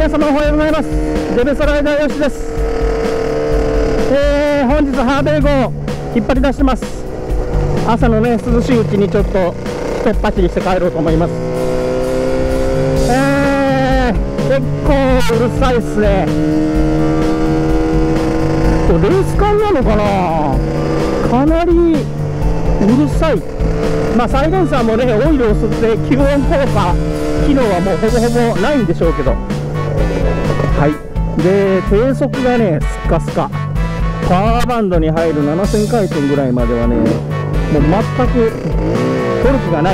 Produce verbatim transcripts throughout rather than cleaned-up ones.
皆様おはようございます。デベソライダーよしです。えー、本日ハーベイ号引っ張り出してます。朝のね涼しいうちにちょっとひとっ走りして帰ろうと思います。えー、結構うるさいっすね。これレース感なのかな、かなりうるさい。まあサイレンサーもねオイルを吸って吸音効果機能はもうほぼほぼないんでしょうけど、はい。で低速がねスカスカ、パワーバンドに入るななせん回転ぐらいまではねもう全くトルクがない。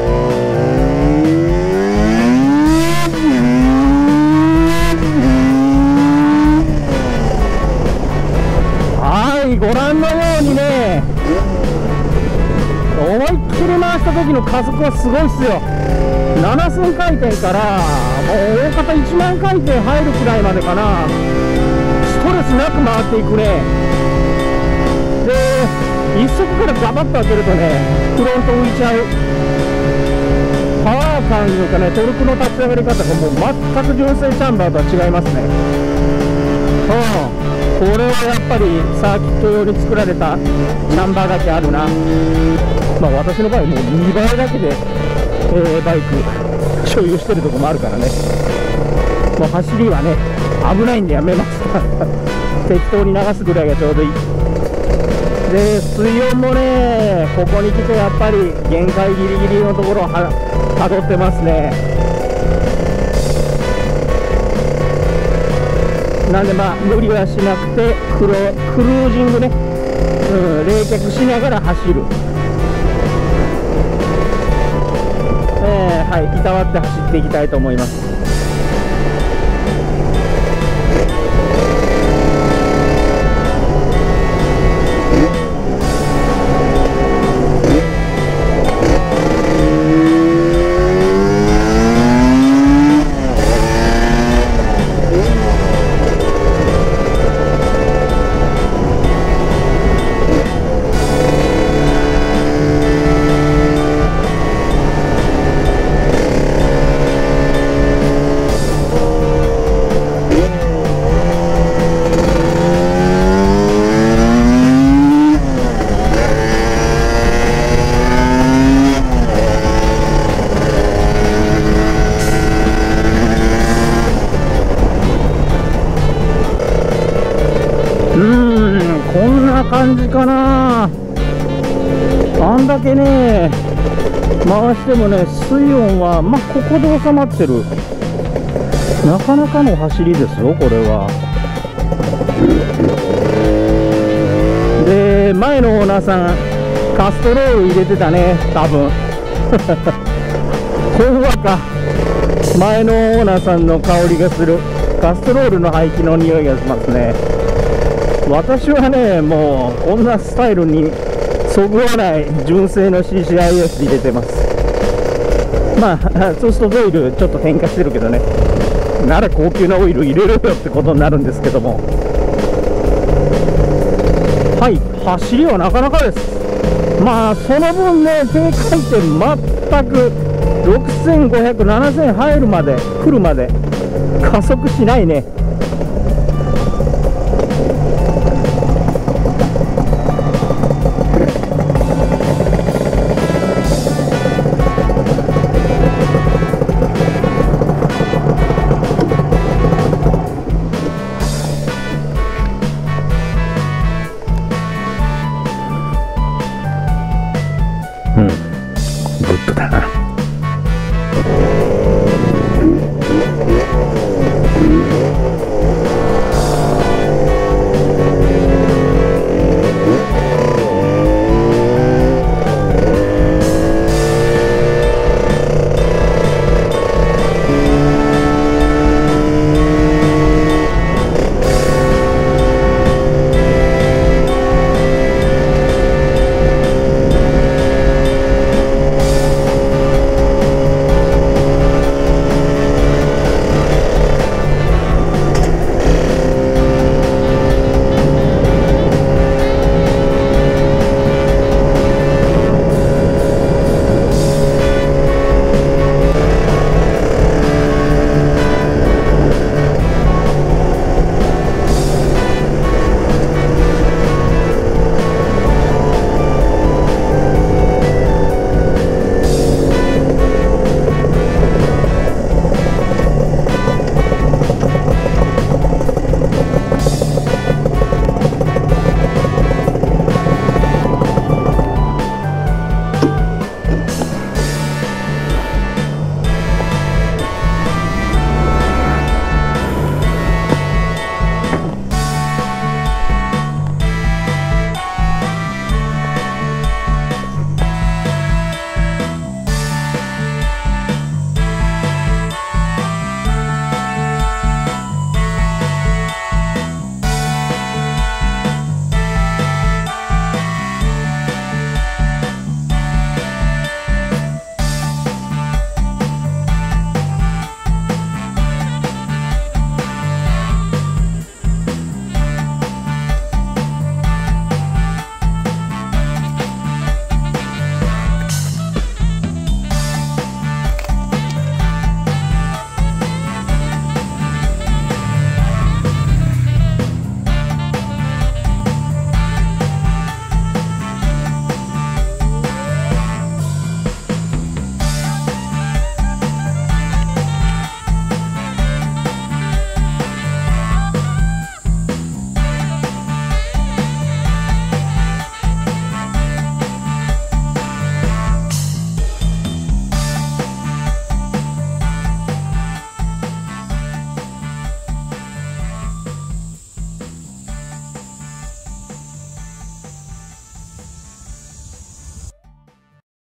はい、ご覧のようにね思いっきり回した時の加速はすごいっすよ。ななせん回転からもう大方いちまん回転入るくらいまでかな。ストレスなく回っていくね。で一速からガバッと開けるとねフロント浮いちゃう。パワー感いうかねトルクの立ち上がり方がもう全く純正チャンバーとは違いますね。うん、これはやっぱりサーキット用に作られたチャンバーだけあるな。まあ私の場合もうにばいだけで、えー、バイク所有してるとこもあるからね、もう走りはね危ないんでやめます適当に流すぐらいがちょうどいい。で水温もねここに来てやっぱり限界ギリギリのところをたどってますね。なんでまあ無理はしなくてクロクルージングね、うん、冷却しながら走る。えー、はい、いたわって走っていきたいと思います。こんな感じかな。あんだけね回してもね水温はまあここで収まってる。なかなかの走りですよこれは。で前のオーナーさんカストロール入れてたね多分ほんわか前のオーナーさんの香りがする。カストロールの排気の匂いがしますね。私はねもうこんなスタイルにそぐわない純正の シーシーアイエス 入れてます。まあそうするとオイルちょっと添加してるけどね、なら高級なオイル入れろよってことになるんですけども、はい走りはなかなかです。まあその分ね低回転全くろくせんごひゃく、ななせん入るまで来るまで加速しないね。うん、グッドだな。